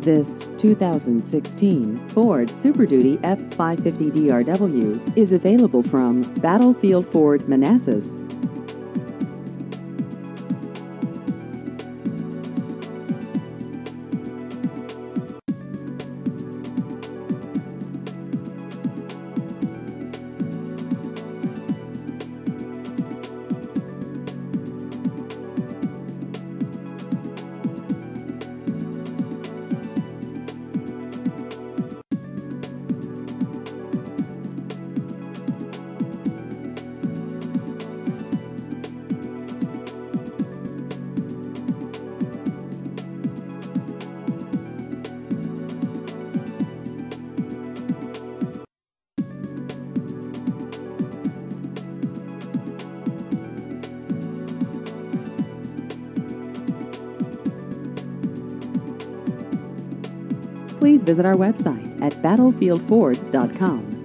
This 2016 Ford Super Duty F550 DRW is available from Battlefield Ford Manassas. Please visit our website at battlefieldford.com.